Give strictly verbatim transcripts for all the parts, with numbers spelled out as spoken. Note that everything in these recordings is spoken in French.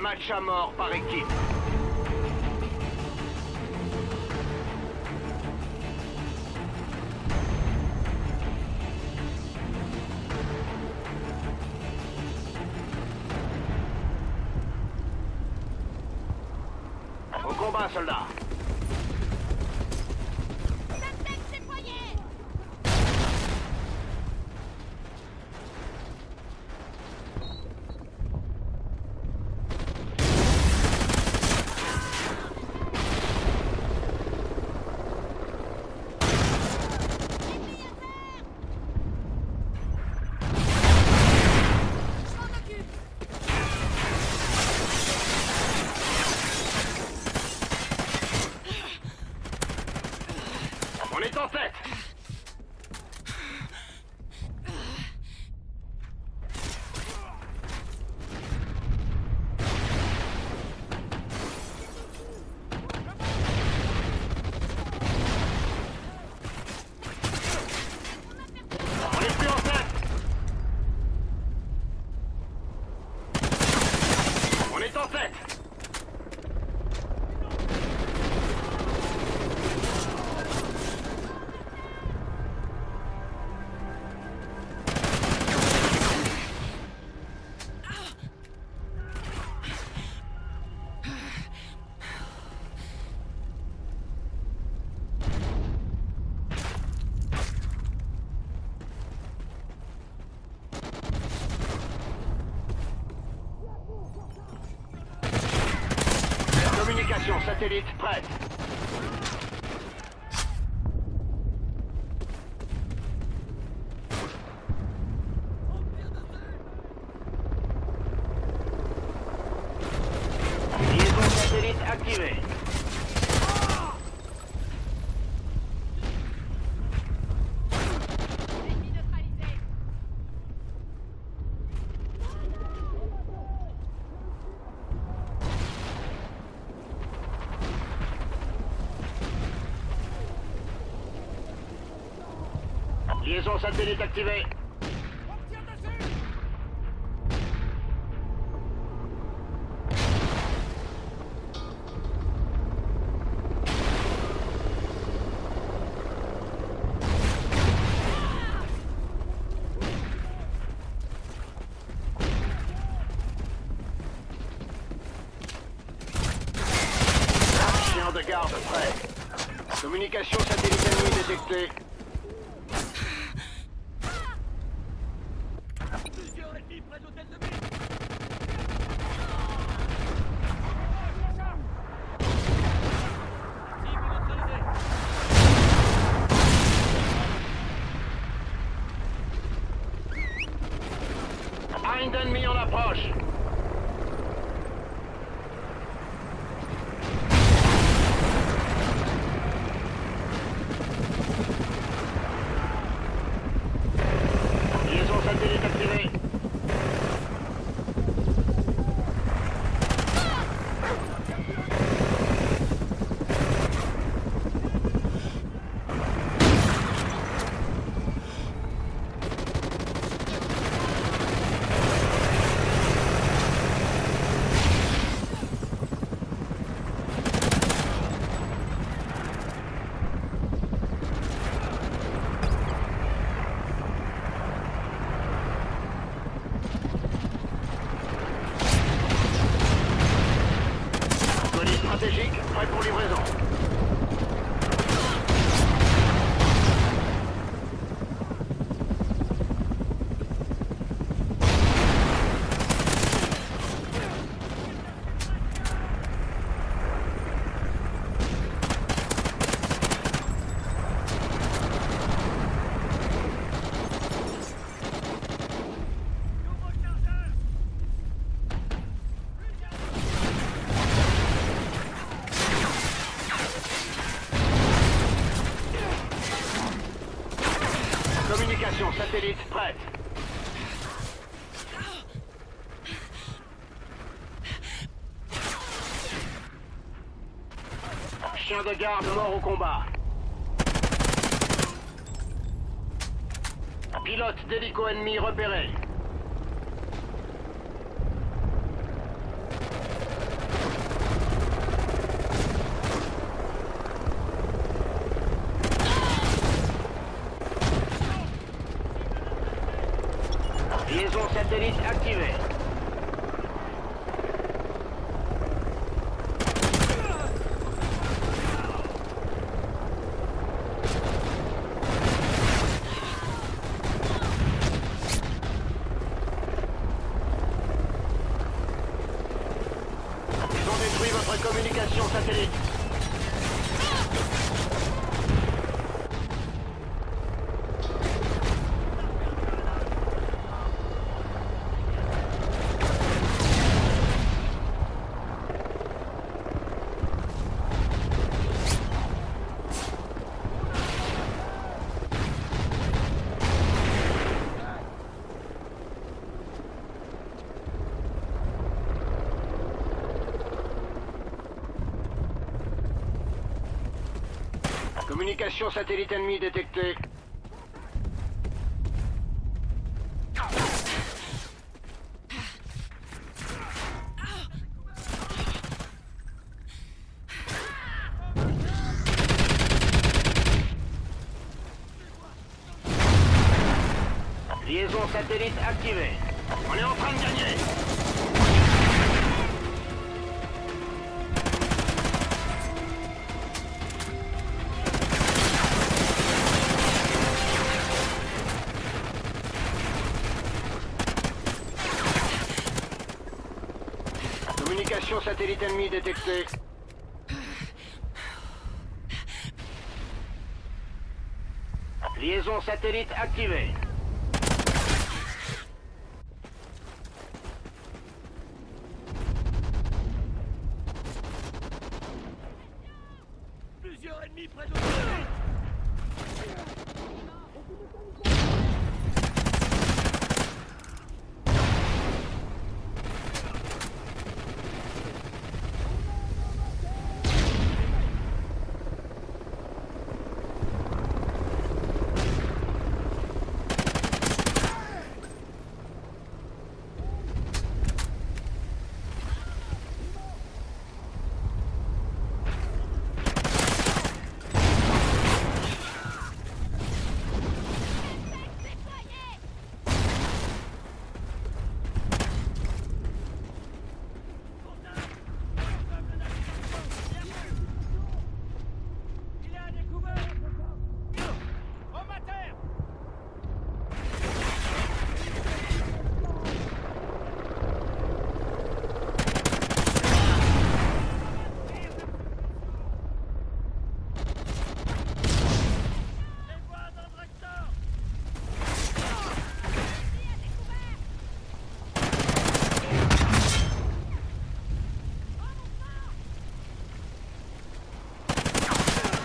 Match à mort par équipe. Au combat, soldats. On est en tête. On est plus en tête. On est en tête. Communication satellite prête. Liaison satellite activée. Liaison satellite activée. Chien de garde prêt. Communication satellite ennemie détectée. Près de l'hôtel de ville. Un ennemi en approche. Liaison satellite activée. Stratégique, prêt pour livraison. Communication satellite prête. Chien de garde mort au combat. Pilote d'hélico ennemi repéré. satellite activé. Ils ont détruit votre communication satellite. Communication satellite ennemie détectée. Liaison satellite activée. On est en train de gagner. Communication satellite ennemie détectée. Liaison satellite activée. Plusieurs ennemis près de nous.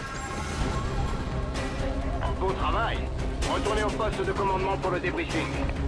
Beau travail. Retournez au poste de commandement pour le débriefing.